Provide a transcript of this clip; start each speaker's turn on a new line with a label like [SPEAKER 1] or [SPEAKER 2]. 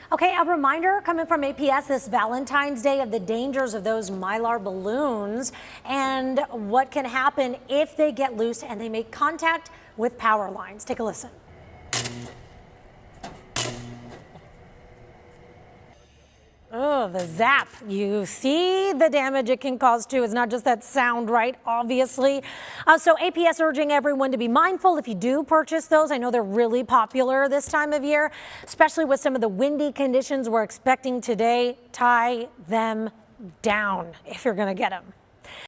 [SPEAKER 1] Okay, a reminder coming from APS this Valentine's Day of the dangers of those Mylar balloons and what can happen if they get loose and they make contact with power lines. Take a listen. Oh, the zap. You see the damage it can cause too. It's not just that sound, right? Obviously. So APS urging everyone to be mindful if you do purchase those. I know they're really popular this time of year, especially with some of the windy conditions we're expecting today. Tie them down if you're going to get them.